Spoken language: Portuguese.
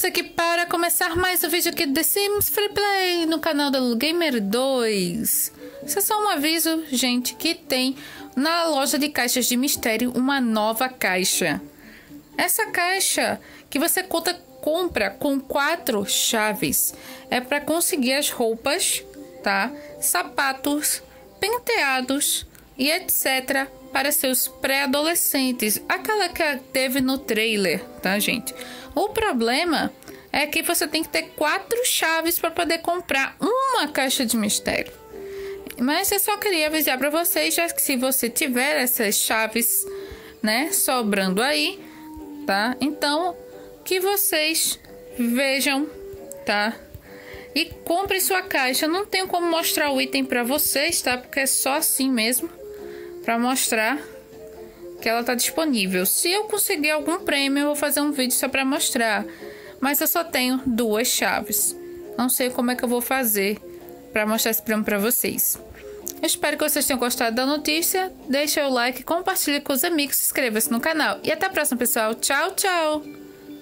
Estamos aqui para começar mais um vídeo aqui do The Sims Free Play no canal da Lulu Gamer 2. Isso é só um aviso, gente, que tem na loja de caixas de mistério uma nova caixa. Essa caixa que você compra com 4 chaves é para conseguir as roupas, tá? Sapatos, penteados e etc. para seus pré-adolescentes, aquela que teve no trailer, tá, gente? O problema é que você tem que ter 4 chaves para poder comprar uma caixa de mistério. Mas eu só queria avisar para vocês, já que se você tiver essas chaves, né, sobrando aí, tá? Então, que vocês vejam, tá? E compre sua caixa. Eu não tenho como mostrar o item para vocês, tá? Porque é só assim mesmo, para mostrar que ela tá disponível. Se eu conseguir algum prêmio, eu vou fazer um vídeo só para mostrar. Mas eu só tenho 2 chaves. Não sei como é que eu vou fazer para mostrar esse prêmio para vocês. Eu espero que vocês tenham gostado da notícia. Deixa o like, compartilhe com os amigos, se inscreva-se no canal. E até a próxima, pessoal. Tchau, tchau!